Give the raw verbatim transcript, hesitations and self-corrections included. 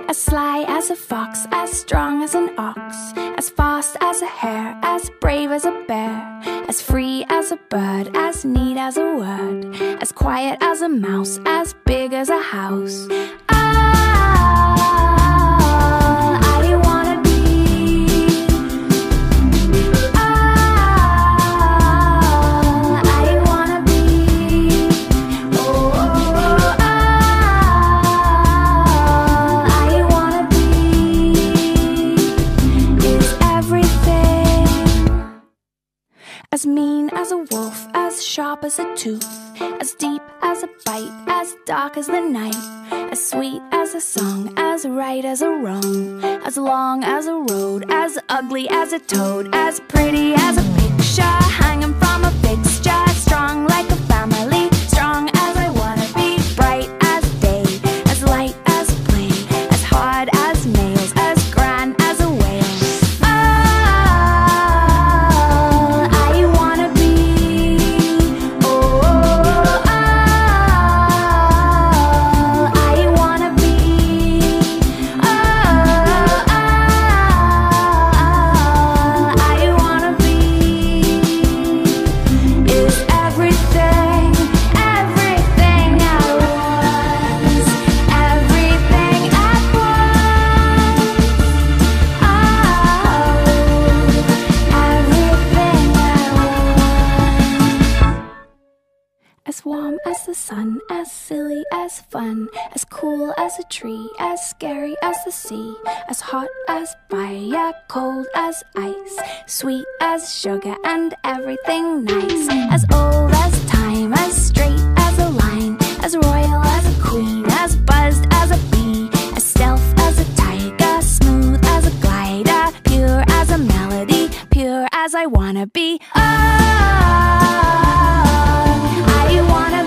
As sly as a fox, as strong as an ox, as fast as a hare, as brave as a bear, as free as a bird, as neat as a word, as quiet as a mouse, as big as a house. All I wanna be. All I wanna be. Oh, all I wanna be is everything. As mean as a wolf, as sharp as a tooth, as deep as a bite, as dark as the night, as sweet as a song, as right as a wrong, as long as a road, as ugly as a toad, as pretty as a picture hanging from a fixture, strong like a family, strong as I wanna be, bright as day, as light as play, as hard as nails, as grand as a whale. All I wanna be. Oh, all I wanna be. Oh, all I wanna be is everything, everything at once, everything at once. Oh, everything at once. As warm as the sun, as silly as fun, as cool as a tree, as scary as the sea, as hot as fire, cold as ice, sweet as sugar and everything nice, as old as time, as straight as a line, as royal as a queen, as buzzed as a bee, as stealth as a tiger, smooth as a glider, pure as a melody, pure as I wanna be. Oh, I wanna